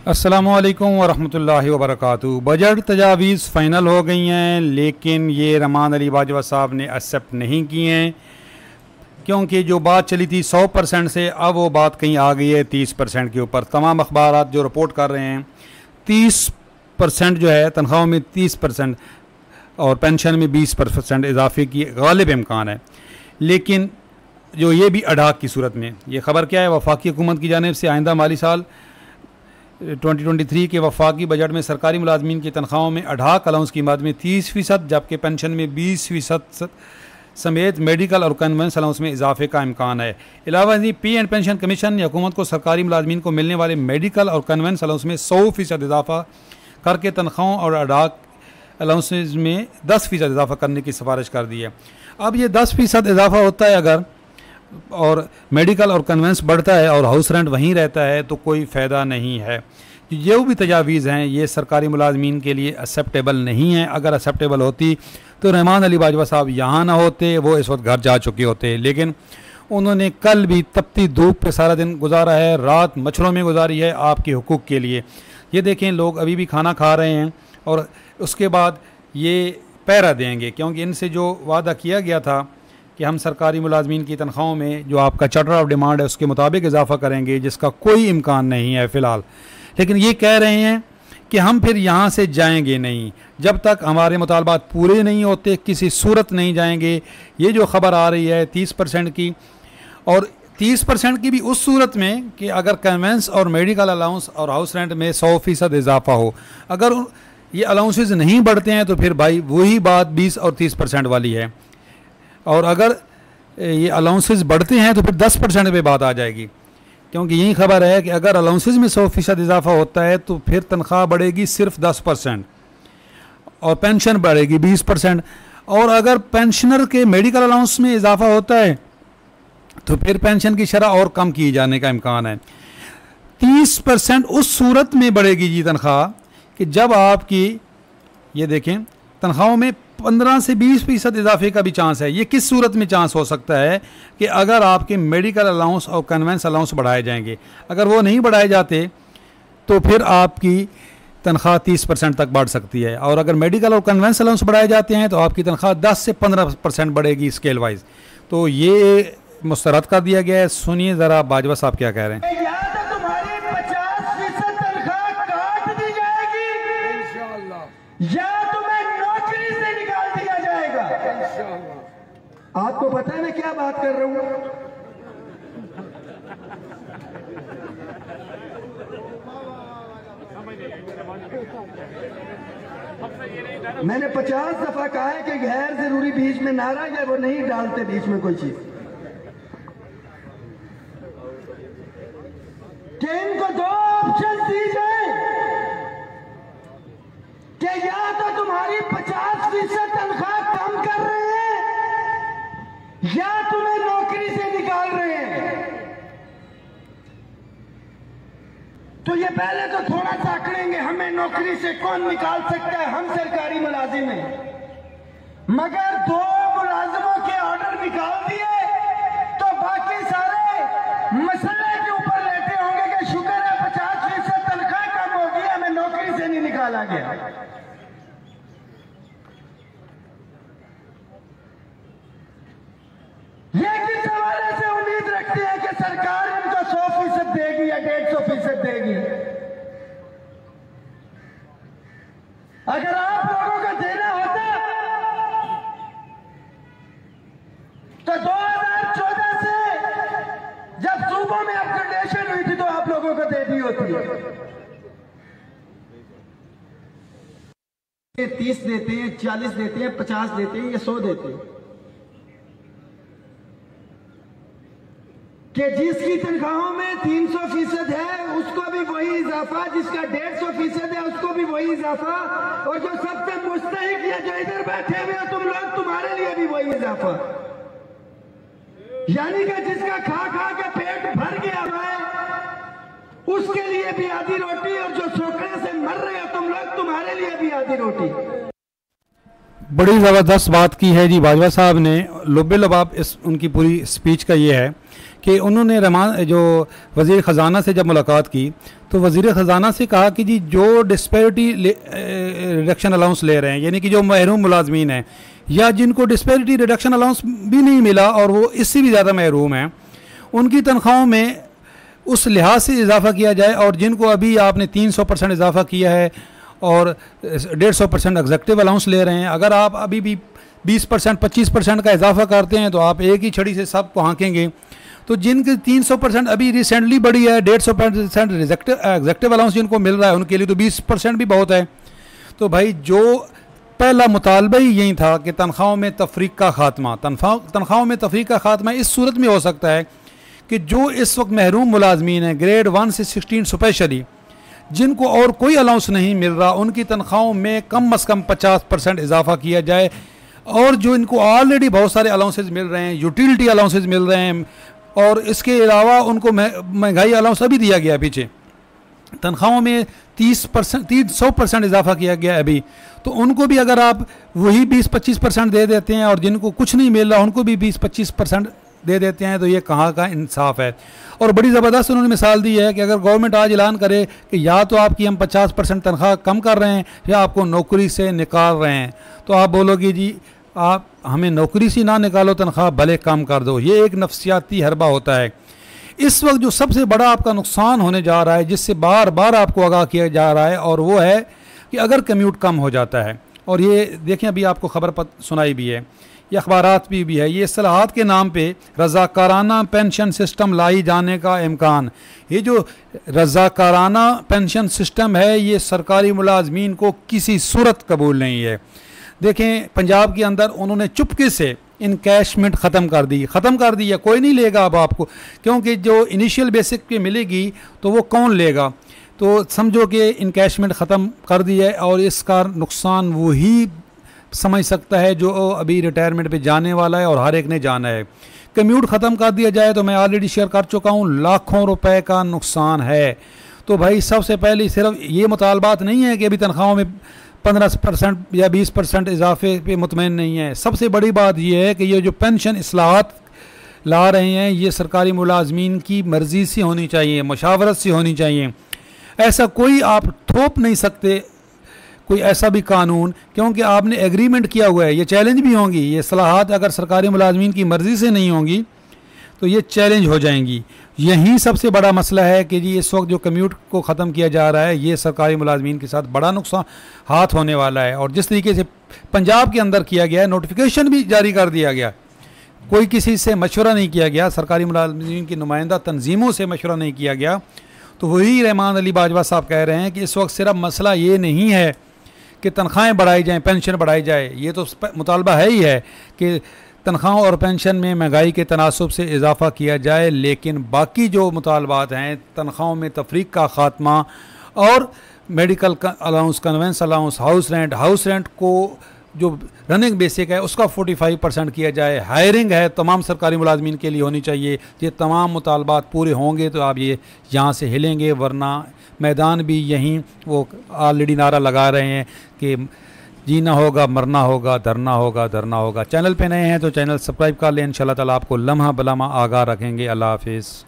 अस्सलामुअलैकुम वरहमतुल्लाहि वबरकातुहू। Budget तजावीज़ final हो गई हैं, लेकिन ये रहमान अली बाजवा साहब ने एक्सेप्ट नहीं किए हैं, क्योंकि जो बात चली थी 100% से अब वो बात कहीं आ गई है 30% के ऊपर। तमाम अखबार जो रिपोर्ट कर रहे हैं 30% जो है तनख्वाहों में 30% और पेंशन में 20% इजाफे की गालिब इम्कान है। लेकिन जो ये भी अडाक की सूरत में, ये ख़बर क्या है, वफाकी हुकूमत की जानिब से आइंदा माली साल 2023 के वफाकी बजट में सरकारी मुलाजमीन की तनख्वाहों में अडाक अलाउंस की मद में 30%, जबकि पेंशन में 20% समेत मेडिकल और कन्वेंस अलाउंस में इजाफे का इम्कान है। अलावा पे एंड पेंशन कमीशन ने हुकूमत को सरकारी मुलाजमीन को मिलने वाले मेडिकल और कन्वेंस अलाउंस में 100% इजाफा करके तनख्वाहों और अडाक अलाउंसेज में 10% इजाफा करने की सिफारिश कर दी है। अब ये 10% इजाफा होता है अगर, और मेडिकल और कन्वेंस बढ़ता है और हाउस रेंट वहीं रहता है, तो कोई फ़ायदा नहीं है। जो भी तजावीज़ हैं ये सरकारी मुलाजमीन के लिए एक्सेप्टेबल नहीं है। अगर एक्सेप्टेबल होती तो रहमान अली बाजवा साहब यहाँ ना होते, वो इस वक्त घर जा चुके होते। लेकिन उन्होंने कल भी तपती धूप पे सारा दिन गुजारा है, रात मच्छरों में गुजारी है आपके हुकूक के लिए। ये देखें, लोग अभी भी खाना खा रहे हैं और उसके बाद ये पहरा देंगे, क्योंकि इनसे जो वादा किया गया था कि हम सरकारी मुलाजमीन की तनख्वाहों में जो आपका चार्टर ऑफ डिमांड है उसके मुताबिक इजाफा करेंगे, जिसका कोई इम्कान नहीं है फ़िलहाल। लेकिन ये कह रहे हैं कि हम फिर यहाँ से जाएंगे नहीं, जब तक हमारे मुतालबात पूरे नहीं होते किसी सूरत नहीं जाएंगे। ये जो ख़बर आ रही है 30% की, और 30% की भी उस सूरत में कि अगर कन्वेंस और मेडिकल अलाउंस और हाउस रेंट में 100% इजाफा हो। अगर ये अलाउंसेज नहीं बढ़ते हैं तो फिर भाई वही बात 20 और 30% वाली है, और अगर ये अलाउंसेस बढ़ते हैं तो फिर 10% पे बात आ जाएगी। क्योंकि यही खबर है कि अगर अलाउंसेस में 100% इजाफा होता है तो फिर तनख्वाह बढ़ेगी सिर्फ 10% और पेंशन बढ़ेगी 20%। और अगर पेंशनर के मेडिकल अलाउंस में इजाफा होता है तो फिर पेंशन की शरह और कम किए जाने का इम्कान है। 30% उस सूरत में बढ़ेगी जी तनख्वाह कि जब आपकी, ये देखें, तनख्वाहों में 15 से 20% इजाफे का भी चांस है। ये किस सूरत में चांस हो सकता है कि अगर आपके मेडिकल अलाउंस और कन्वेंस अलाउंस बढ़ाए जाएंगे। अगर वो नहीं बढ़ाए जाते तो फिर आपकी तनख्वाह 30% तक बढ़ सकती है, और अगर मेडिकल और कन्वेंस अलाउंस बढ़ाए जाते हैं तो आपकी तनख्वाह 10 से 15% बढ़ेगी स्केल वाइज। तो ये मुस्तरद कर दिया गया है। सुनिए ज़रा बाजवा साहब क्या कह रहे हैं। आपको पता है मैं क्या बात कर रहा हूं? मैंने 50 दफा कहा है कि गैर जरूरी बीच में नारा या वो नहीं डालते बीच में कोई चीज, कि इनको दो ऑप्शन दी जाए कि या तो तुम्हारी 50% तनख्वाह कम कर रहे हैं या तुम्हें नौकरी से निकाल रहे हैं। तो ये पहले तो थोड़ा सा आंकड़ेंगे, हमें नौकरी से कौन निकाल सकता है, हम सरकारी मुलाजिम हैं। मगर 2 मुलाजिमों के ऑर्डर निकाल दिए तो बाकी सारे मसले के ऊपर रहते होंगे कि शुक्र है 50% तनख्वाह कम हो गई, हमें नौकरी से नहीं निकाला गया। ये किस हवाले से उम्मीद रखते हैं कि सरकार इनको 100% देगी या 150% देगी? अगर आप लोगों को देना होता तो 2014 से जब सूबों में अपग्रेडेशन हुई थी तो आप लोगों को दे दी होती। 30 देते हैं, 40 देते हैं, 50 देते हैं या 100 देते हैं, कि जिसकी तनख्वाहों में 300% है उसको भी वही इजाफा, जिसका 150% है उसको भी वही इजाफा, और जो सबसे मुस्तहिक है जो इधर बैठे हुए हो तुम लोग, तुम्हारे लिए भी वही इजाफा। यानी कि जिसका खा खा के पेट भर गया है उसके लिए भी आधी रोटी, और जो सोखने से मर रहे हो तुम लोग, तुम्हारे लिए भी आधी रोटी। बड़ी ज़बरदस्त बात की है जी बाजवा साहब ने। लुब्बे लबाब इस उनकी पूरी स्पीच का ये है कि उन्होंने जो वज़ीर ख़जाना से जब मुलाकात की तो वज़ीर ख़जाना से कहा कि जी जो डिस्पैरिटी रिडक्शन अलाउंस ले रहे हैं, यानी कि जो महरूम मुलाजमीन हैं या जिनको डिस्पैरिटी रिडक्शन अलाउंस भी नहीं मिला और वो इससे भी ज़्यादा महरूम हैं, उनकी तनख्वाहों में उस लिहाज से इजाफ़ा किया जाए। और जिनको अभी आपने 300% इजाफ़ा किया है और 150% एग्जेक्टिव अलाउंस ले रहे हैं, अगर आप अभी भी 20% 25% का इजाफा करते हैं तो आप एक ही छड़ी से सबको हाँकेंगे। तो जिनके 300% अभी रिसेंटली बढ़ी है, 150% एग्जेक्टिव अलाउंस जिनको मिल रहा है उनके लिए तो 20% भी बहुत है। तो भाई जो पहला मुतालबा ही यही था कि तनख्वाहों में तफरीक का ख़ात्मा, तनख्वाहों में तफरीक का ख़ात्मा इस सूरत में हो सकता है कि जो इस वक्त महरूम मुलाजमीन हैं ग्रेड 1 से 16 स्पेशली, जिनको और कोई अलाउंस नहीं मिल रहा, उनकी तनख्वाहों में कम से कम 50% इजाफा किया जाए। और जो इनको ऑलरेडी बहुत सारे अलाउंसेज मिल रहे हैं, यूटिलिटी अलाउंसेज मिल रहे हैं, और इसके अलावा उनको महंगाई अलाउंस अभी दिया गया, पीछे तनख्वाहों में 300% इजाफा किया गया अभी, तो उनको भी अगर आप वही 20-25% दे देते हैं और जिनको कुछ नहीं मिल रहा उनको भी 20-25% दे देते हैं, तो ये कहाँ का इंसाफ है। और बड़ी ज़बरदस्त उन्होंने मिसाल दी है कि अगर गवर्नमेंट आज ऐलान करे कि या तो आपकी हम 50% तनख्वाह कम कर रहे हैं या आपको नौकरी से निकाल रहे हैं, तो आप बोलोगे जी आप हमें नौकरी से ना निकालो, तनख्वाह भले कम कर दो। ये एक नफ्सियाती हरबा होता है। इस वक्त जो सबसे बड़ा आपका नुकसान होने जा रहा है, जिससे बार बार आपको आगाह किया जा रहा है, और वो है कि अगर कम्यूट कम हो जाता है, और ये देखें अभी आपको खबर सुनाई भी है, ये अखबारात भी है, ये इस्लाहात के नाम पे रज़ाकाराना पेंशन सिस्टम लाई जाने का इम्कान। ये जो रज़ाकाराना पेंशन सिस्टम है ये सरकारी मुलाजमीन को किसी सूरत कबूल नहीं है। देखें पंजाब के अंदर उन्होंने चुपके से इनकैशमेंट ख़त्म कर दी है, कोई नहीं लेगा अब आपको, क्योंकि जो इनिशियल बेसिक पे मिलेगी तो वो कौन लेगा। तो समझो कि इनकैशमेंट ख़त्म कर दी है, और इसका नुकसान वही समझ सकता है जो अभी रिटायरमेंट पे जाने वाला है, और हर एक ने जाना है। कम्यूट ख़त्म कर दिया जाए तो मैं ऑलरेडी शेयर कर चुका हूँ, लाखों रुपए का नुकसान है। तो भाई सबसे पहले सिर्फ ये मुतालबात नहीं है कि अभी तनख्वाहों में 15% या 20% इजाफे पे मुतमईन नहीं है। सबसे बड़ी बात यह है कि ये जो पेंशन इस्लाहात ला रहे हैं ये सरकारी मुलाजमीन की मर्ज़ी से होनी चाहिए, मशावरत से होनी चाहिए। ऐसा कोई आप थोप नहीं सकते कोई ऐसा भी कानून, क्योंकि आपने एग्रीमेंट किया हुआ है। ये चैलेंज भी होंगी, ये इस्लाहात अगर सरकारी मुलाजमीन की मर्ज़ी से नहीं होंगी तो ये चैलेंज हो जाएंगी। यही सबसे बड़ा मसला है कि जी इस वक्त जो कम्यूट को ख़त्म किया जा रहा है ये सरकारी मुलाजमीन के साथ बड़ा नुकसान हाथ होने वाला है। और जिस तरीके से पंजाब के अंदर किया गया है, नोटिफिकेशन भी जारी कर दिया गया, कोई किसी से मशवरा नहीं किया गया, सरकारी मुलाजमीन की नुमाइंदा तंजीमों से मशवरा नहीं किया गया। तो वही रहमान अली बाजवा साहब कह रहे हैं कि इस वक्त सिर्फ मसला ये नहीं है कि तनख्वाहें बढ़ाई जाएँ, पेंशन बढ़ाई जाए, ये तो मुतालबा है ही है कि तनख्वाहों और पेंशन में महंगाई के तनासब से इजाफ़ा किया जाए, लेकिन बाकी जो मुतालबात हैं तनख्वाहों में तफरीक का ख़ात्मा और medical allowance, conveyance allowance, house rent को जो रनिंग बेसिक है उसका 45% किया जाए। हायरिंग है तमाम सरकारी मुलाजमीन के लिए होनी चाहिए। ये तमाम मुतालबात पूरे होंगे तो आप ये यहाँ से हिलेंगे, वरना मैदान भी यहीं वो ऑलरेडी नारा लगा रहे हैं कि जीना होगा, मरना होगा, धरना होगा, धरना होगा। चैनल पे नए हैं तो चैनल सब्सक्राइब कर लें। इंशाल्लाह ताला आपको लम्हा बलम्हा आगाह रखेंगे। अल्लाह हाफिज़।